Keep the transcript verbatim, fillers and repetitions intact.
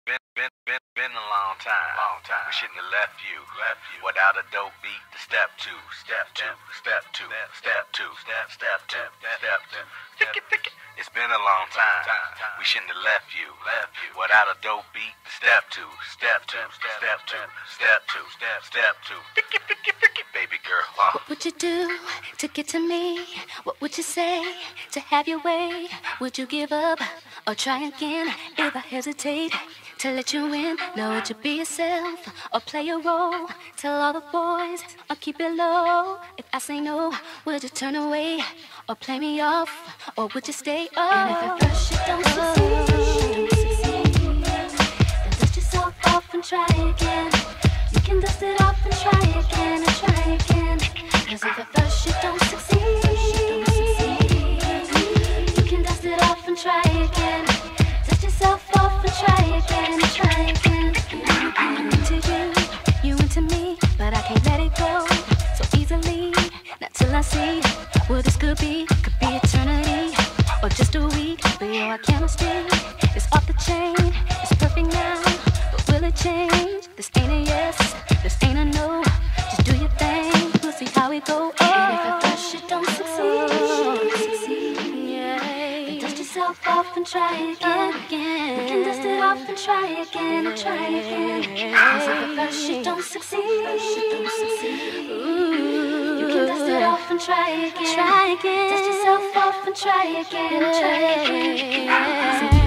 Been, been, been, been a long time. Long time. We shouldn't have left you. Left you. Without a dope beat to step two. Step two. Step two. Step two. Step step two. Step two. Tick it, tick it. It's been a long time. We shouldn't have left you. Left you. Without a dope beat to step two. Step two. Step two. Step two. Step step two. Tick it, tick it, tick it, baby girl. Uh. What would you do to get to me? What would you say to have your way? Would you give up or try again if I hesitate to let you in? No, would you be yourself or play a role? Tell all the boys or keep it low. If I say no, would you turn away or play me off? Or would you stay up? And if at first you don't succeed, then dust yourself off and try again. You can dust it off and try again and try again. Cause if at first you don't succeed, you can dust it off and try again. Dust yourself off and try again and try again. I'm into you, you into me, but I can't let it go so easily. Not till I see what this could be. Could be eternity or just a week. But your chemistry is off the chain. It's perfect now, but will it change? This ain't a yes, this ain't a no. Just do your thing, we'll see how it go. Oh. And if at first you don't succeed, yeah, then dust yourself off and try again. again. You can dust it off and try again and try again. Cause if at first you don't succeed, Ooh, you can dust it off and try again. Try again. Dust yourself off and try again. Try again.